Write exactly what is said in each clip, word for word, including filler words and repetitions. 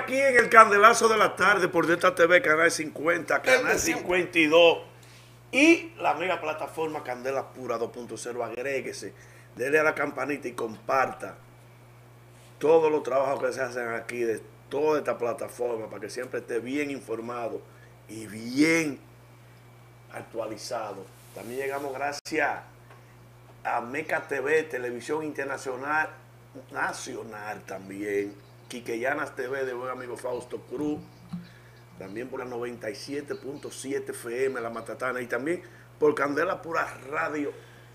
aquí en el Candelazo de la Tarde por Delta T V, Canal cincuenta, Canal cincuenta y dos y la mega plataforma Candela Pura dos punto cero. Agréguese, dele a la campanita y comparta todos los trabajos que se hacen aquí de toda esta plataforma para que siempre esté bien informado y bien actualizado. También llegamos gracias a Meca T V, Televisión Internacional Nacional también, Quiqueyanas T V de buen amigo Fausto Cruz, también por la noventa y siete punto siete F M La Matatana, y también por Candela Pura Radio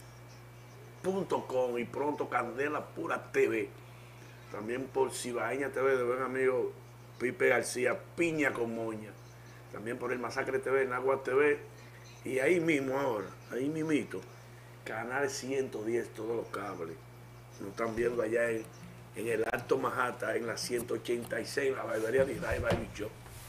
punto com y pronto Candela Pura T V, también por Cibaeña T V de buen amigo Pipe García, Piña con Moña, también por el Masacre T V, Nagua T V, y ahí mismo ahora, ahí mismito, Canal ciento diez, todos los cables. Nos están viendo allá en, en el Alto Manhattan, en la ciento ochenta y seis, la barbería de Israel Baby Shop.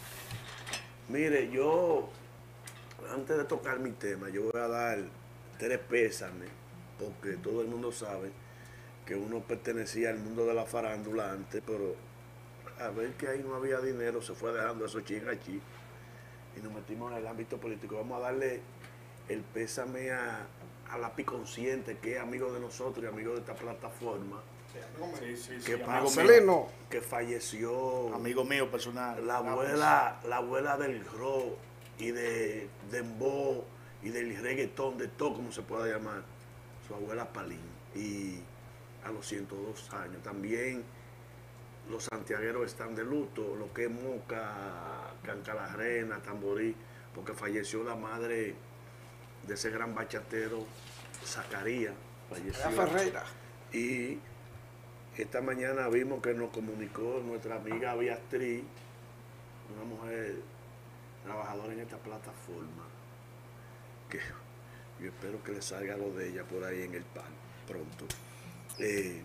Mire, yo, antes de tocar mi tema, yo voy a dar tres pésames, porque todo el mundo sabe que uno pertenecía al mundo de la farándula antes, pero a ver que ahí no había dinero, se fue dejando esos chingachi y nos metimos en el ámbito político. Vamos a darle el pésame a, a Lápiz Consciente, que es amigo de nosotros y amigo de esta plataforma. Sí, sí, sí, que, amigo mío, que falleció, amigo mío personal, la abuela, la abuela del rock y de dembow y del reggaetón, de todo como se pueda llamar, su abuela Palín, y a los ciento dos años. También los santiagueros están de luto, lo que es Moca, Cancalarrena, Tamborí, porque falleció la madre de ese gran bachatero, Zacarías, falleció. Ferreira. Y esta mañana vimos que nos comunicó nuestra amiga Beatriz, una mujer trabajadora en esta plataforma, que yo espero que le salga lo de ella por ahí en el pan pronto. Eh,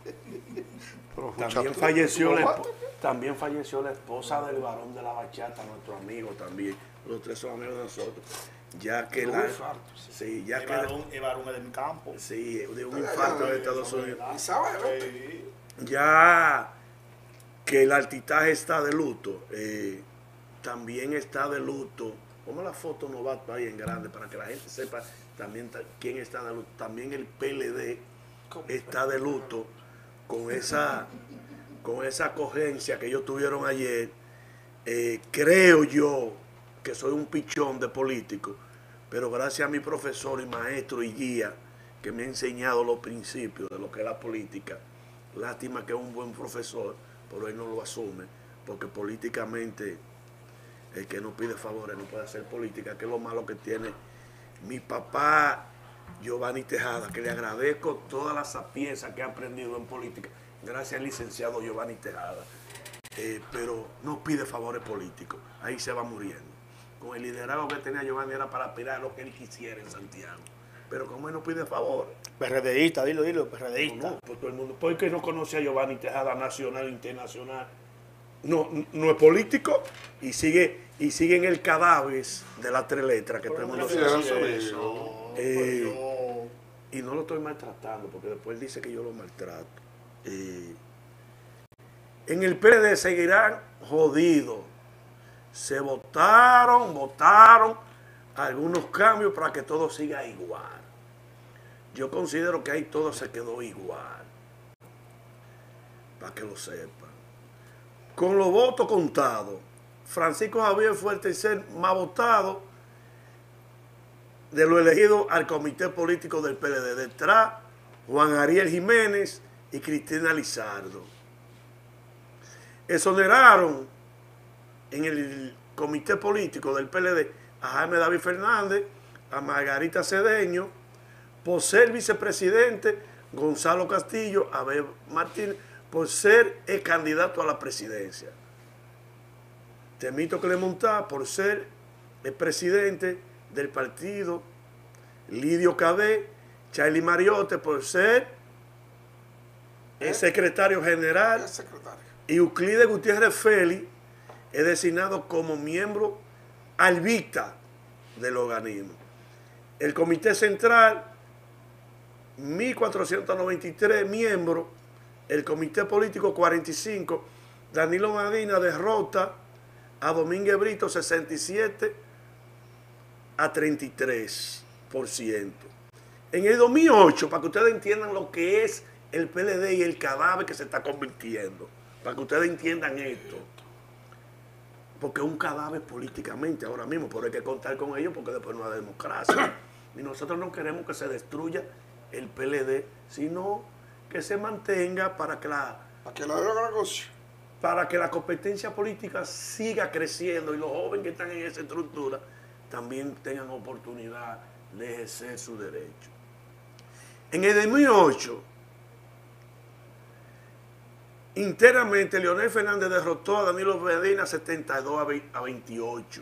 también, falleció la, también falleció la esposa del varón de la bachata, nuestro amigo también. Los tres son amigos de nosotros. Ya que la. Sí, ya el que. varón, el varón es de mi campo. Sí, de un infarto de Estados Unidos. Sí. Ya que el altitaje está de luto, eh, también está de luto. Como la foto no va ahí en grande para que la gente sepa también quién está de luto. También el P L D está de luto con esa, con esa cogencia que ellos tuvieron ayer. Eh, creo yo que soy un pichón de político, pero gracias a mi profesor y maestro y guía que me ha enseñado los principios de lo que es la política. Lástima que es un buen profesor, pero él no lo asume, porque políticamente el que no pide favores no puede hacer política, que es lo malo que tiene mi papá Giovanni Tejada, que le agradezco toda la sapiencia que ha aprendido en política, gracias al licenciado Giovanni Tejada, eh, pero no pide favores políticos, ahí se va muriendo. Con el liderazgo que tenía Giovanni era para aspirar lo que él quisiera en Santiago, pero como él no pide favores. PRDista, dilo, dilo, PRDista. No, no, pues todo el mundo, porque no conoce a Giovanni Tejada nacional e internacional. No, no es político y sigue y sigue en el cadáver de las tres letras que todo el mundo sabe. Eh, y no lo estoy maltratando, porque después él dice que yo lo maltrato. Eh, en el P L D seguirán jodidos. Se votaron, votaron algunos cambios para que todo siga igual. Yo considero que ahí todo se quedó igual, para que lo sepan. Con los votos contados, Francisco Javier fue el tercer más votado de lo elegido al comité político del P L D. Detrás, Juan Ariel Jiménez y Cristina Lizardo. Exoneraron en el comité político del P L D a Jaime David Fernández, a Margarita Cedeño, por ser vicepresidente, Gonzalo Castillo, Abel Martínez, por ser el candidato a la presidencia. Temito Clemontá, por ser el presidente del partido, Lidio Cabé, Charlie Mariotte, por ser el secretario general, El secretario. y Euclides Gutiérrez Félix es designado como miembro albita del organismo. El comité central, mil cuatrocientos noventa y tres miembros, el comité político cuarenta y cinco, Danilo Medina derrota a Domínguez Brito sesenta y siete a treinta y tres por ciento. En el dos mil ocho, para que ustedes entiendan lo que es el P L D y el cadáver que se está convirtiendo, para que ustedes entiendan esto, porque es un cadáver políticamente ahora mismo, pero hay que contar con ellos porque después no hay democracia. Y nosotros no queremos que se destruya el P L D, sino que se mantenga para que la, para que la, la para que la competencia política siga creciendo y los jóvenes que están en esa estructura también tengan oportunidad de ejercer su derecho. En el dos mil ocho, internamente, Leonel Fernández derrotó a Danilo Medina setenta y dos a veintiocho.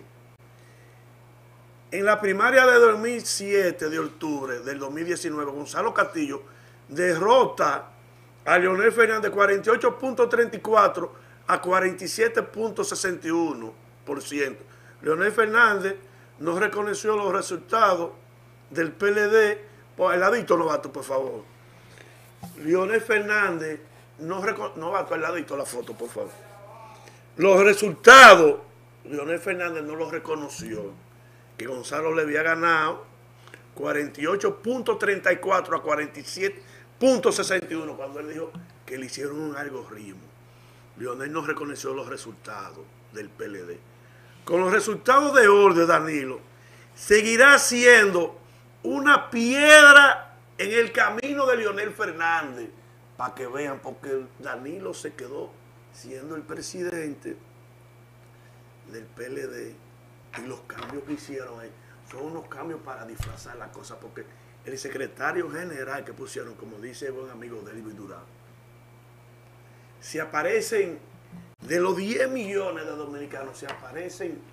En la primaria de dos mil siete de octubre del dos mil diecinueve, Gonzalo Castillo derrota a Leonel Fernández cuarenta y ocho punto treinta y cuatro a cuarenta y siete punto sesenta y uno por ciento. Leonel Fernández no reconoció los resultados del P L D. Pues el ladito, novato, por favor. Leonel Fernández no reconoció, novato, el ladito la foto, por favor. Los resultados, Leonel Fernández no los reconoció. Que Gonzalo le había ganado cuarenta y ocho punto treinta y cuatro a cuarenta y siete punto sesenta y uno cuando él dijo que le hicieron un algoritmo. Leonel no reconoció los resultados del P L D. Con los resultados de hoy de Danilo, seguirá siendo una piedra en el camino de Leonel Fernández, para que vean, porque Danilo se quedó siendo el presidente del P L D y los cambios que hicieron ahí son unos cambios para disfrazar la cosa, porque el secretario general que pusieron, como dice el buen amigo de Luis Durán, si aparecen de los diez millones de dominicanos, si aparecen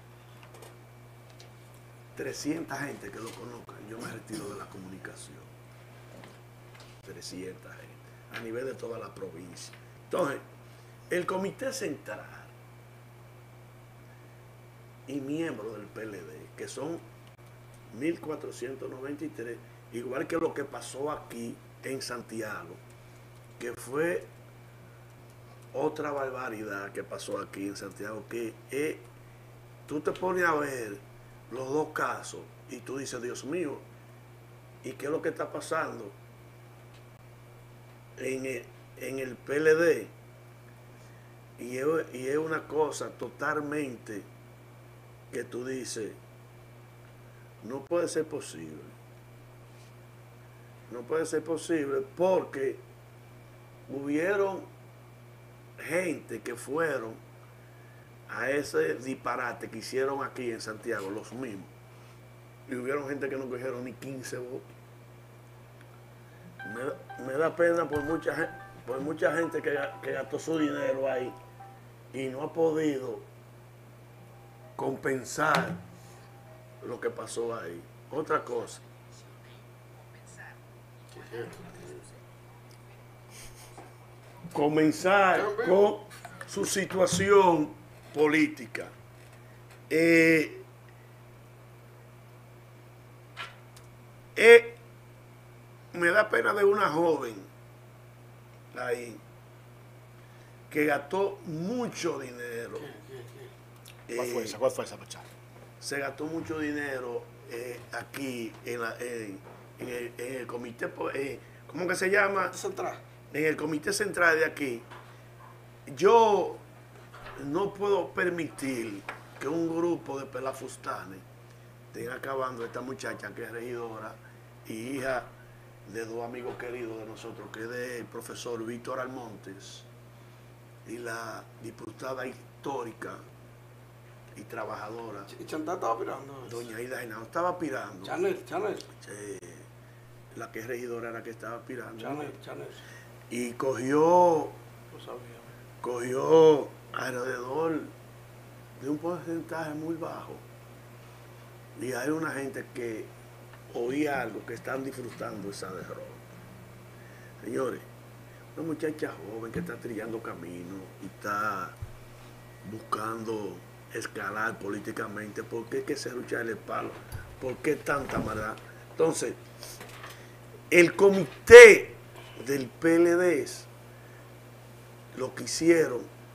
trescientas gente que lo conozcan, yo me retiro de la comunicación. trescientas gente, a nivel de toda la provincia. Entonces, el Comité Central y miembros del P L D, que son mil cuatrocientos noventa y tres, igual que lo que pasó aquí en Santiago, que fue otra barbaridad que pasó aquí en Santiago, que es, tú te pones a ver los dos casos y tú dices, Dios mío, ¿y qué es lo que está pasando en el, en el P L D? Y es, y es una cosa totalmente que tú dices, no puede ser posible. No puede ser posible porque hubieron gente que fueron a ese disparate que hicieron aquí en Santiago, los mismos. Y hubieron gente que no cogieron ni quince votos. Me, me da pena por mucha, por mucha gente que, que gastó su dinero ahí y no ha podido compensar lo que pasó ahí. Otra cosa. Comenzar con su situación política. Eh, eh, me da pena de una joven ahí que gastó mucho dinero. ¿Cuál fue esa? ¿Cuál fue esa, Pachá? Se gastó mucho dinero eh, aquí en, la, en, en, el, en el comité, eh, ¿cómo que se llama? Central. En el comité central de aquí. Yo no puedo permitir que un grupo de pelafustanes estén acabando esta muchacha que es regidora y hija de dos amigos queridos de nosotros, que es del profesor Víctor Almontes y la diputada histórica y trabajadora. ¿Y Chantal estaba pirando? Doña Ida Genao estaba aspirando. Chanel, Chanel. Sí, la que es regidora era la que estaba aspirando. Chanel, Chanel. Y cogió, Lo sabía. cogió alrededor de un porcentaje muy bajo. Y hay una gente que oí algo que están disfrutando esa derrota. Señores, una muchacha joven que está trillando camino y está buscando escalar políticamente. ¿Por qué hay que se lucharle el palo? ¿Por qué tanta maldad? Entonces, el comité del P L D lo que hicieron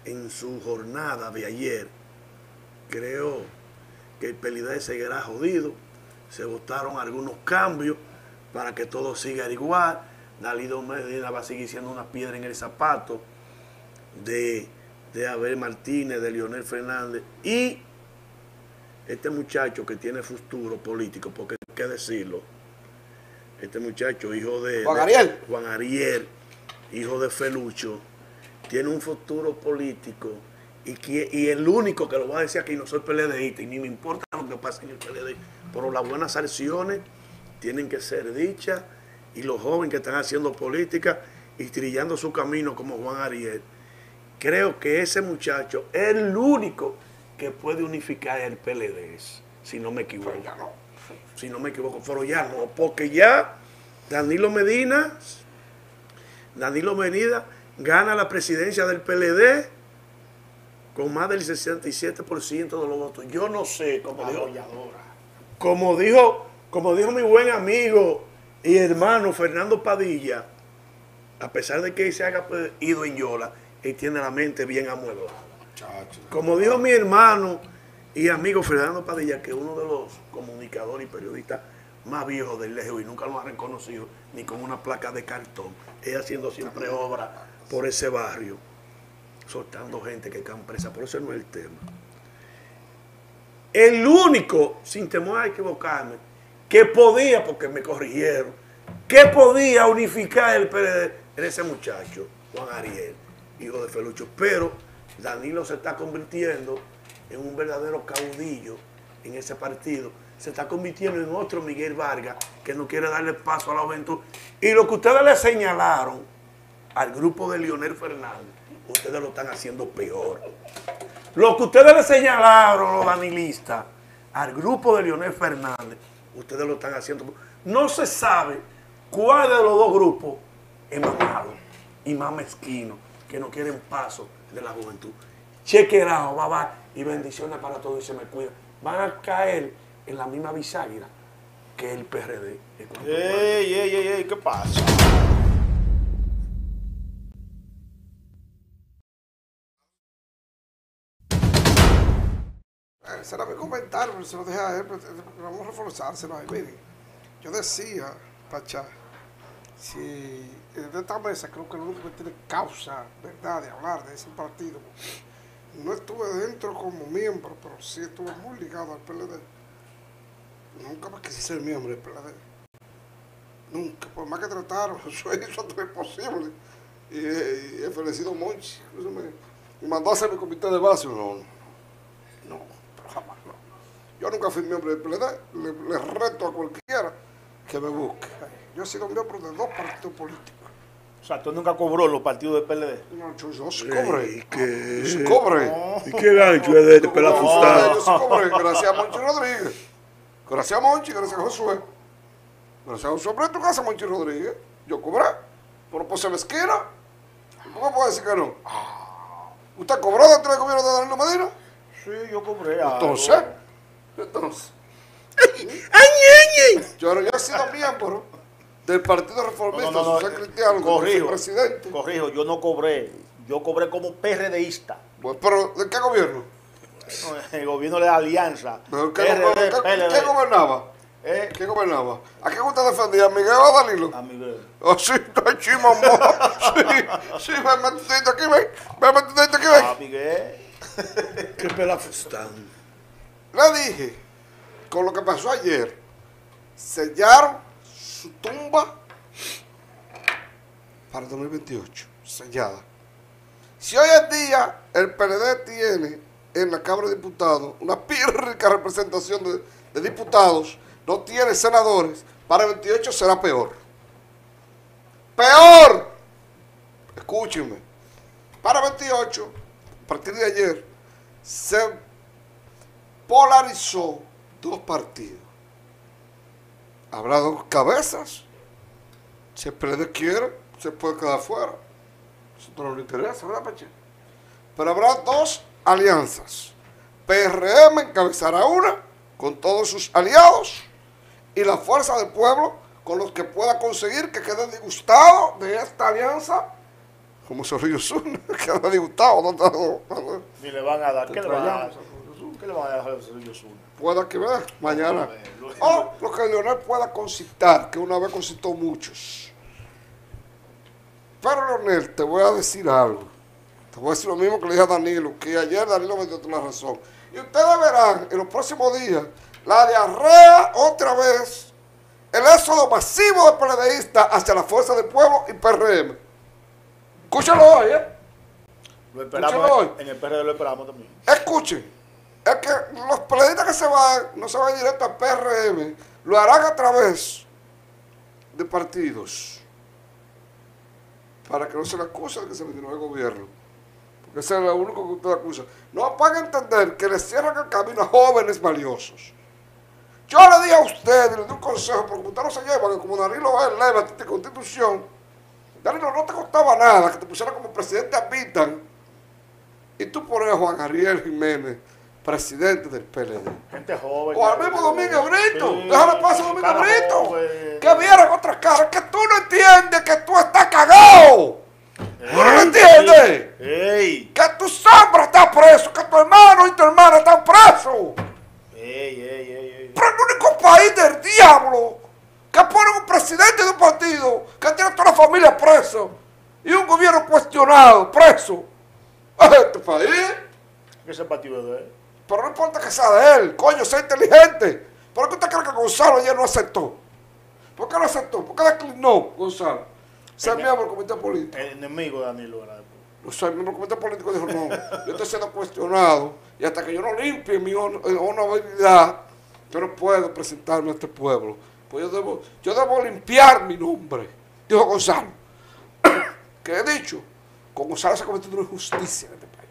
en su jornada de ayer, creo que el P L D seguirá jodido. Se votaron algunos cambios para que todo siga igual. Danilo Medina va a seguir siendo una piedra en el zapato de, de Abel Martínez, de Leonel Fernández. Y este muchacho que tiene futuro político, porque hay que decirlo, este muchacho, hijo de Juan de, Ariel. Juan Ariel, hijo de Felucho, tiene un futuro político. Y, que, y el único que lo va a decir aquí, no soy PLDista y ni me importa lo que pase en el P L D, pero las buenas acciones tienen que ser dichas, y los jóvenes que están haciendo política y trillando su camino como Juan Ariel, creo que ese muchacho es el único que puede unificar el P L D, si no me equivoco. Pero ya no. Si no me equivoco, pero ya no, porque ya Danilo Medina, Danilo Medina gana la presidencia del P L D con más del sesenta y siete por ciento de los votos. Yo no sé, como dijo, como dijo, como dijo mi buen amigo y hermano Fernando Padilla, a pesar de que se haya ido en Yola, él tiene la mente bien amueblada. Como dijo mi hermano y amigo Fernando Padilla, que es uno de los comunicadores y periodistas más viejos del Lejos y nunca lo han reconocido ni con una placa de cartón, él haciendo siempre obra por ese barrio, soltando gente que cae presa, pero ese no es el tema. El único, sin temor a equivocarme, que podía, porque me corrigieron, que podía unificar el P L D era ese muchacho, Juan Ariel, hijo de Felucho. Pero Danilo se está convirtiendo en un verdadero caudillo en ese partido. Se está convirtiendo en otro Miguel Vargas que no quiere darle paso a la juventud. Y lo que ustedes le señalaron al grupo de Leonel Fernández, ustedes lo están haciendo peor. Lo que ustedes le señalaron, los danilistas, al grupo de Leonel Fernández, ustedes lo están haciendo peor. No se sabe cuál de los dos grupos es más malo y más mezquino, que no quieren paso de la juventud. Chequerado, bye bye, y bendiciones para todos y se me cuidan. Van a caer en la misma bisagra que el P R D. Ey, ey, ey, ey, ¿qué pasa? Ese era mi comentario, pero se lo dejé a él, pero vamos a reforzárselo ahí. Miren, yo decía, Pachá, si de esta mesa creo que lo único que tiene causa, verdad, de hablar de ese partido, no estuve dentro como miembro, pero sí estuve muy ligado al P L D. Nunca más quise ser miembro del P L D. Nunca, por más que trataron, eso hizo todo imposible. Y, y he fallecido Monchi, incluso me, me mandó a hacer mi comité de base. No, no, pero jamás no. Yo nunca fui miembro del P L D, le, le reto a cualquiera que me busque. Yo he sido miembro de dos partidos políticos. O sea, tú nunca cobró los partidos del P L D. No, yo, yo sí cobré. ¿Y qué? Yo sí cobré. ¿Y qué gancho es de este pelafustado? Yo sí cobré, gracias a Monchi Rodríguez. Gracias a Monchi, gracias a Josué. Gracias a Josué, pero en tu casa, Monchi Rodríguez. Yo cobré. Pero pues se me esquina. ¿Cómo puede decir que no? ¿Usted cobró dentro del gobierno de Danilo Medina? Sí, yo cobré algo. Entonces, entonces. ¡Ay, ay, ay! Yo, yo he sido miembro del Partido Reformista No, no, no, Social Cristiano, corrijo, presidente. corrijo, yo no cobré. Yo cobré como PRDista. Bueno, pero ¿de qué gobierno? El gobierno de la Alianza. ¿Pero ¿Qué, P R D, ¿qué, P L D. ¿Qué gobernaba? ¿Eh? ¿Qué gobernaba? ¿A qué usted defendía? ¿A Miguel o a Danilo? A Miguel. Oh, sí, está chimo, Sí, sí, ven, metidito aquí, ven. Ven, metidito aquí, ven. A Miguel. ¡Qué pelafustán! Le dije, con lo que pasó ayer, sellaron su tumba para el dos mil veintiocho, sellada. Si hoy en día el P L D tiene en la Cámara de Diputados una pírrica representación de, de diputados, no tiene senadores, para el veintiocho será peor. ¡Peor! Escúchenme. Para el veintiocho, a partir de ayer, se polarizó dos partidos. Habrá dos cabezas. Si el P L D quiere, se puede quedar fuera. Eso no le interesa, ¿verdad, Pache? Pero habrá dos alianzas. P R M encabezará una con todos sus aliados y la Fuerza del Pueblo con los que pueda conseguir que queden disgustados de esta alianza como Zorrillo Osuna, que anda disgustado. No, no, no, no. Ni le van a dar. ¿Qué le van a dar? Trayamos. ¿Qué le van a dar a Zorrillo Osuna? Pueda que vea mañana. A ver, lo- O lo que Leonel pueda concitar, que una vez concitó muchos. Pero Leonel, te voy a decir algo. Te voy a decir lo mismo que le dije a Danilo, que ayer Danilo me dio toda la razón. Y ustedes verán en los próximos días la diarrea otra vez, el éxodo masivo de PLDistas hacia la Fuerza del Pueblo y P R M. Escúchalo hoy, ¿eh? Lo esperamos. Escúchalo hoy. En el P R D lo esperamos también. Escuchen, es que los PLDistas que se van, no se van directo al P R M, lo harán a través de partidos, para que no se le acuse de que se metió en el gobierno. Porque ese es lo único que usted acusa. No van a entender que le cierran el camino a jóvenes valiosos. Yo le di a usted, le di un consejo, porque usted no se lleva, que como Danilo es leve a ti constitución, Danilo no te costaba nada que te pusieran como presidente a Vitan y tú pones a Juan Ariel Jiménez, presidente del P L D. Gente joven. O al mismo Domínguez Brito, Sí, déjale paso a Domínguez cara Brito, joven. que vieran otra cara, que tú no entiendes que tú estás cagado. ¿Tú no lo entiendes? ¡Ey! Que tu sombra está preso, que tu hermano y tu hermana están presos. ¡Ey, ey, ey, ey! Pero el único país del diablo que pone un presidente de un partido que tiene toda la familia preso y un gobierno cuestionado, preso, es este país. ¿Qué es el partido de él? Pero no importa que sea de él, coño, sea inteligente. ¿Por qué usted cree que Gonzalo ayer no aceptó? ¿Por qué no aceptó? ¿Por qué declinó Gonzalo? Ser miembro del comité político. El enemigo de Danilo era. O sea, el miembro del comité político dijo, no, yo estoy siendo cuestionado y hasta que yo no limpie mi hon- eh, honorabilidad, yo no puedo presentarme a este pueblo. Pues yo debo, yo debo limpiar mi nombre, dijo Gonzalo. ¿Qué he dicho? Con Gonzalo se ha cometido una injusticia en este país.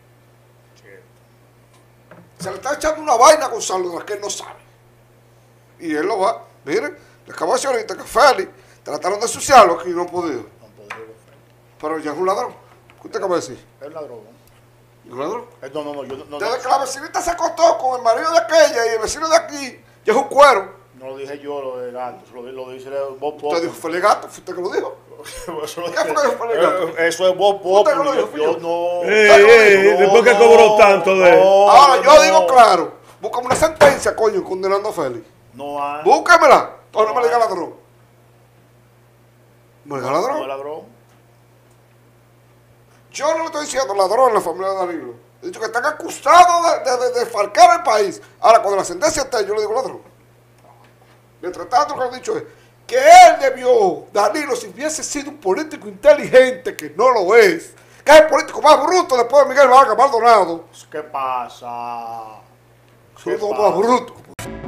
Se le está echando una vaina a Gonzalo de la que él no sabe. Y él lo va. Miren, le acabo de decir ahorita que Félix trataron de ensuciarlo aquí y no han podido. No podría. Pero ya es un ladrón. ¿Qué usted acaba de decir? Es ladrón. ¿Es un ladrón? Eh, No, no, no. Yo no, no, Desde que la vecinita se acostó con el marido de aquella y el vecino de aquí, ya es un cuero. no lo dije yo, lo de gato. Lo, lo dice Bob Pop. Usted dijo, Félix Gato, fue usted que lo dijo. Eso, lo ¿Qué fue que dijo Félix eh, Gato? eso es Bob Pop. Usted no lo dijo, fui Yo yo. no. Ey, Pero, ey, no, después que no, cobró tanto de él. no, Ahora, yo no. digo claro, búscame una sentencia, coño, condenando a Félix. No hay. Búscamela. O no me diga ladrón. ¿Me diga No es ladrón? ladrón. Yo no le estoy diciendo ladrón a la familia de Danilo. He dicho que están acusados de, de, de, de falcar el país. Ahora, cuando la sentencia está, yo le digo ladrón. Mientras tanto, lo que he dicho es que él debió, Danilo, si hubiese sido un político inteligente, que no lo es, que es el político más bruto después de Miguel Vargas Maldonado, ¿Qué pasa? es ¿Qué uno pasa? más bruto.